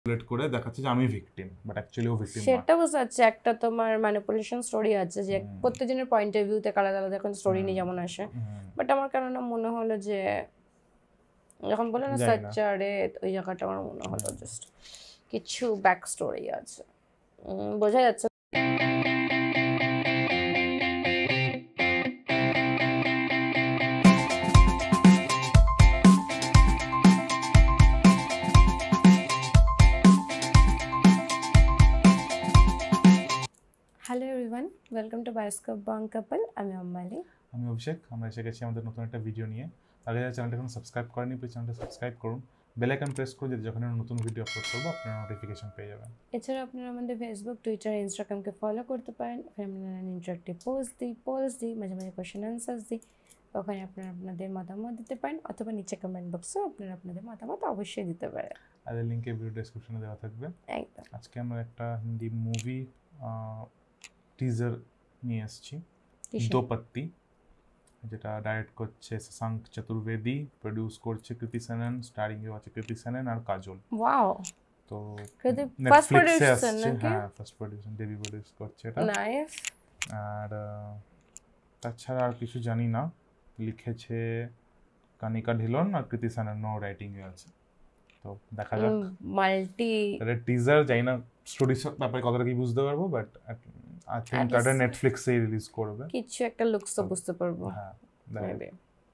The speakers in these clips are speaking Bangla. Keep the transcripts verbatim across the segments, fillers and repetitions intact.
ম্যানিপুলেট করে দেখাচ্ছে যে আমি ভিকটিম, বাট অ্যাকচুয়ালি ও ভিকটিম না। সেটা বুঝতে পারছি, একটা তোমার ম্যানিপুলেশন স্টোরি আছে যে প্রত্যেকজনের পয়েন্ট অফ ভিউতে আলাদা আলাদা এখন স্টোরি নিয়ে যেমন আসে, বাট আমার কেননা মনে হলো যে যখন বলে না সাচ্চারে ওই জায়গাটা আমার মনে হলো জাস্ট কিছু ব্যাক স্টোরি আছে, বোঝা যাচ্ছে। Hello everyone, welcome to bioscope bong couple. আমি অম্মালি, আমি অভিষেক। আমরা এসে গেছি আমাদের নতুন একটা ভিডিও নিয়ে। আগে যারা চ্যানেলটা এখন সাবস্ক্রাইব করেনি, প্লিজ চ্যানেলটা সাবস্ক্রাইব করুন, বেল আইকন প্রেস করে যদি যখন নতুন ভিডিও আপলোড করবো আপনারা নোটিফিকেশন পেয়ে যাবেন। এছাড়া আপনারা আমাদের ফেসবুক, টুইটার, ইনস্টাগ্রামকে ফলো করতে পারেন। ওখানে আমরা ইন্টারেক্টিভ পোস্ট দিই, পোস্ট দিই, মাঝে মাঝে কোয়েশ্চেন আনসার্স দিই। ওখানে আপনারা আপনাদের মতামত দিতে পারেন, অথবা নিচে কমেন্ট বক্সেও আপনারা আপনাদের মতামত অবশ্যই দিতে পারেন। আর এর লিঙ্কে ভিডিও ডেসক্রিপশনে দেওয়া থাকবে। একদম। আজকে আমরা একটা হিন্দি মুভি টিজার নিয়ে এসেছি, দো পাত্তি, যেটা ডাইরেক্ট করছে শশাঙ্ক চতুর্বেদী, প্রডিউস করছে কৃতি সানন, স্টারিং এ আছে কৃতি সানন আর কাজল। ওয়াও, তো কৃতি ফার্স্ট প্রোডিউসার নাকি? হ্যাঁ, ফার্স্ট প্রোডিউসার, ডেবি প্রডিউস করছে এটা। নাইস। আর তাছাড়া আর কিছু জানি না। লিখেছে কানিকা ঢিলন আর কৃতি সানন, নো রাইটিং এ আছে। তো দেখা যাক, মাল্টি এটা টিজার, জানি না স্টোরি ব্যাপারে কতটা কি বুঝতে পারবো, বাট আই থিংক এটা নেটফ্লিক্সে রিলিজ করবে। কিছু একটা লুকস তো বুঝতে পারবো। হ্যাঁ, মেবি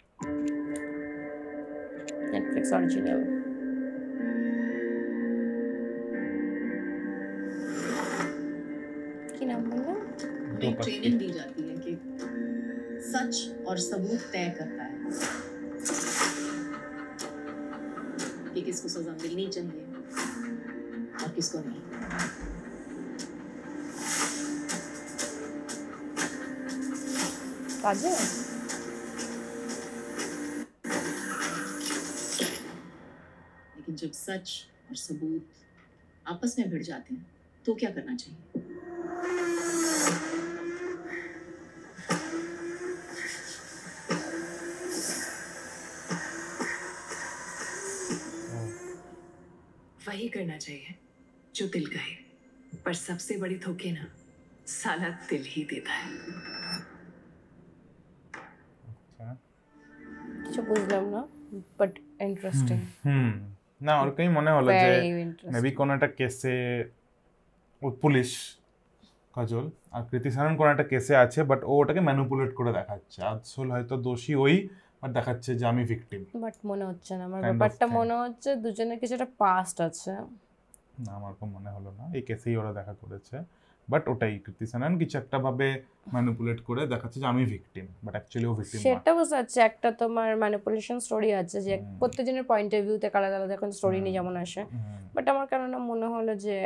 নেটফ্লিক্স অরিজিনাল। কি নাম বললেন? एक ट्रेनिंग दी जाती है कि सच और सबूत तय करता है कि किसको सजा मिलनी चाहिए और किसको नहीं। काजल, लेकिन जब सच और सबूत आपस में भिड़ जाते हैं तो क्या करना चाहिए? वही करना चाहिए जो दिल कहे, पर सबसे बड़ी धोखे ना साला दिल ही देता है। কিছু বুঝলাম না, বাট ইন্টারেস্টিং। হুম, না ওর কি মনে হলো যে মেবি কোন একটা কেসে পুলিশ কাজল আর কৃতি সানন কোন একটা কেসে আছে, বাট ও ওটাকে ম্যানিপুলেট করে দেখাচ্ছে। আসল হয়তো দোষী ওই, বাট দেখাচ্ছে যে আমি ভিকটিম। বাট মনে হচ্ছে না, আমার ব্যাপারটা মনে হচ্ছে দুজনের কিছু একটা পাস্ট আছে। না, আমার তো মনে হলো না, এই কেসেই ওরা দেখা করেছে, বাট ওটাই কৃতি সানন কিছু একটা ভাবে ম্যানিপুলেট করে দেখাচ্ছে যে আমি ভিকটিম, বাট অ্যাকচুয়ালি ও ভিকটিম না। সেটা বুঝতে পারছি, একটা তোমার ম্যানিপুলেশন স্টোরি আছে যে প্রত্যেকজনের পয়েন্ট অফ ভিউতে আলাদা আলাদা এখন স্টোরি নিয়ে যেমন আসে, বাট আমার কেননা মনে হলো যে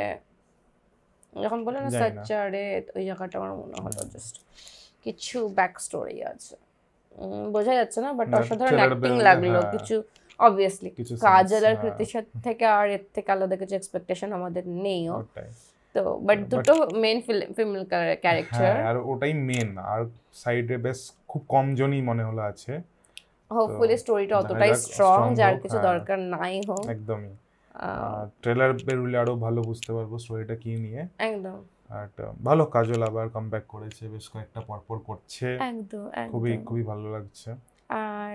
যখন বলে না সাচ্চারে ওই জায়গাটা আমার মনে হলো জাস্ট কিছু ব্যাক স্টোরি আছে, বোঝা যাচ্ছে না, বাট অসাধারণ অ্যাক্টিং লাগলো কিছু। অবভিয়াসলি কাজল আর কৃতির থেকে আর এর থেকে আলাদা কিছু এক্সপেকটেশন আমাদের নেই, তো বাট দুটো মেইন ফিমেল ক্যারেক্টার, আর ওটাই মেইন, আর সাইডে বেশ খুব কম জনই মনে হলো আছে। হোপফুলি স্টোরিটা অতটাই স্ট্রং যার কিছু দরকার নাই হোক। একদমই, ট্রেলার বেরুলে আরো ভালো বুঝতে পারবো স্টোরিটা কি নিয়ে। একদম। আর ভালো, কাজল আবার কামব্যাক করেছে, বেশ কয়েকটা পরপর করছে, একদম খুবই খুবই ভালো লাগছে। আর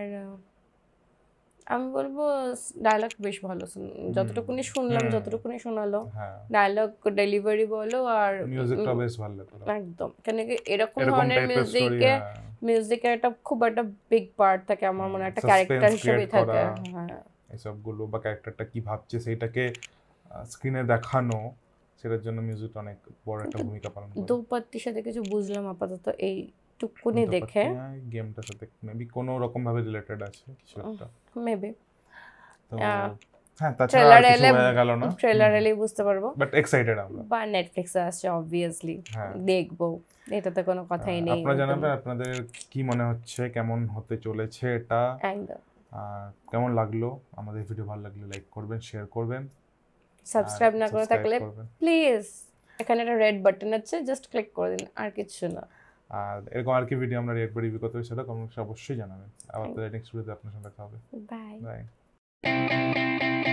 আমি বলবো ডায়লগ বেশ ভালো, যতটুকুনি শুনলাম যতটুকুনি শোনালো, ডায়লগ ডেলিভারি বলো আর মিউজিকটা বেশ ভালো লাগলো। একদম, কেন কি এরকম ধরনের মিউজিকে মিউজিকের একটা খুব একটা বিগ পার্ট থাকে আমার মনে, একটা ক্যারেক্টার হিসেবে থাকে। হ্যাঁ, এইসবগুলো বা ক্যারেক্টারটা কি ভাবছে সেটাকে স্ক্রিনে দেখানো, সেটার জন্য মিউজিক অনেক বড় একটা ভূমিকা পালন করে। দো পাত্তির সাথে কিছু বুঝলাম আপাতত এই টুকুনি দেখে, গেমটার সাথে মেবি কোনো রকম ভাবে রিলেটেড আছে কিছু একটা, মেবি। তো হ্যাঁ, তাছাড়া আর কিছু হয়ে গেল না, ট্রেলার এলেই বুঝতে পারবো, বাট এক্সাইটেড আমরা। বা নেটফ্লিক্সে আসছে অবভিয়াসলি, দেখবো, এটাতে কোনো কথাই নেই। আপনারা জানাবেন আপনাদের কি মনে হচ্ছে, কেমন হতে চলেছে এটা, একদম, আর কেমন লাগলো। আমাদের ভিডিও ভালো লাগলে লাইক করবেন, শেয়ার করবেন, সাবস্ক্রাইব না করে থাকলে প্লিজ এখানে একটা রেড বাটন আছে, জাস্ট ক্লিক করে দিন, আর কিছু না। আর এরকম আর কি ভিডিও আমরা রিঅ্যাক্ট বা রিভিউ করতে সেটা কমেন্ট অবশ্যই জানাবেন। আবার নেক্সট ভিডিওতে আপনার সঙ্গে দেখা হবে। Bye by.